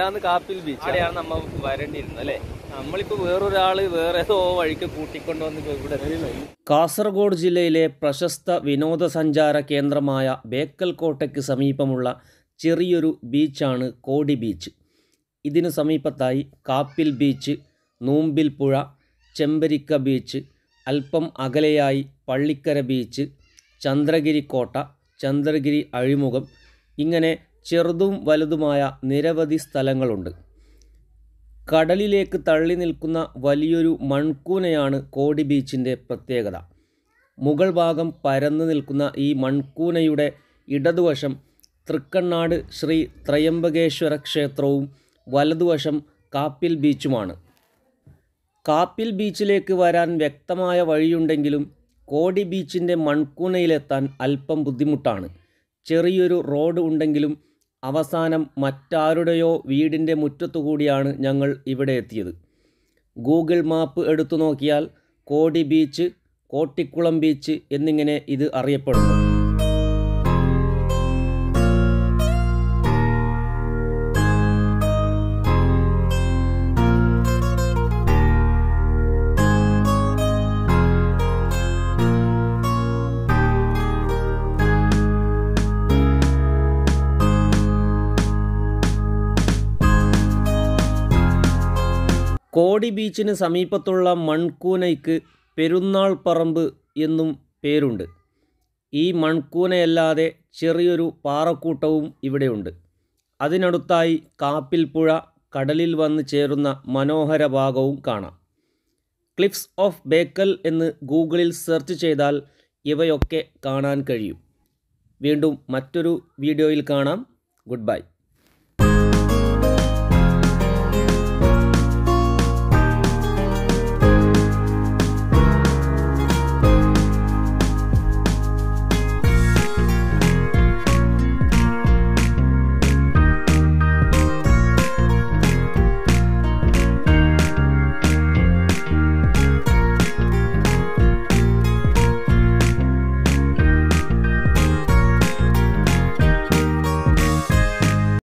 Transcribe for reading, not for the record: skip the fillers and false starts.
ഇതാണ് കാപ്പിൽ ബീച്ച്. അവിടെയാണ് നമ്മൾ വരേണ്ടിയിരുന്നത് അല്ലേ. നമ്മളിപ്പോൾ വേറൊരാള് വേറെ ഏതോ വഴിക്ക് കൂട്ടിക്കൊണ്ടുവന്ന് ഇവിടെ. കാസർഗോഡ് ജില്ലയിലെ പ്രശസ്ത വിനോദസഞ്ചാര കേന്ദ്രമായ ബേക്കൽ കോട്ടയ്ക്ക് സമീപമുള്ള ചെറിയൊരു ബീച്ചാണ് കോടി ബീച്ച്. ഇതിനു സമീപത്തായി കാപ്പിൽ ബീച്ച്, നൂമ്പിൽ പുഴ, ചെമ്പരിക്ക ബീച്ച്, അല്പം അകലെയായി പള്ളിക്കര ബീച്ച്, ചന്ദ്രഗിരി കോട്ട, ചന്ദ്രഗിരി അഴിമുഖം, ഇങ്ങനെ ചെറുതും വലുതുമായ നിരവധി സ്ഥലങ്ങളുണ്ട്. കടലിലേക്ക് തള്ളി നിൽക്കുന്ന വലിയൊരു മൺകൂനയാണ് കോടി ബീച്ചിൻ്റെ പ്രത്യേകത. മുകൾ ഭാഗം പരന്നു നിൽക്കുന്ന ഈ മൺകൂനയുടെ ഇടതുവശം തൃക്കണ്ണാട് ശ്രീ ത്രയംബകേശ്വര ക്ഷേത്രവും വലതുവശം കാപ്പിൽ ബീച്ചുമാണ്. കാപ്പിൽ ബീച്ചിലേക്ക് വരാൻ വ്യക്തമായ വഴിയുണ്ടെങ്കിലും കോടി ബീച്ചിൻ്റെ മൺകൂനയിലെത്താൻ അല്പം ബുദ്ധിമുട്ടാണ്. ചെറിയൊരു റോഡ് ഉണ്ടെങ്കിലും അവസാനം മറ്റാരുടെയോ വീടിൻ്റെ മുറ്റത്തുകൂടിയാണ് ഞങ്ങൾ ഇവിടെ എത്തിയത്. ഗൂഗിൾ മാപ്പ് എടുത്തു നോക്കിയാൽ കോടി ബീച്ച്, കോട്ടിക്കുളം ബീച്ച് എന്നിങ്ങനെ ഇത് അറിയപ്പെടുന്നു. കോടി ബീച്ചിന് സമീപത്തുള്ള മൺകൂനയ്ക്ക് പെരുന്നാൾ പറമ്പ് എന്നും പേരുണ്ട്. ഈ മൺകൂനയല്ലാതെ ചെറിയൊരു പാറക്കൂട്ടവും ഇവിടെയുണ്ട്. അതിനടുത്തായി കാപ്പിൽ പുഴ കടലിൽ വന്ന് ചേരുന്ന മനോഹര ഭാഗവും കാണാം. ക്ലിഫ്സ് ഓഫ് ബേക്കൽ എന്ന് ഗൂഗിളിൽ സെർച്ച് ചെയ്താൽ ഇവയൊക്കെ കാണാൻ കഴിയും. വീണ്ടും മറ്റൊരു വീഡിയോയിൽ കാണാം. Good by.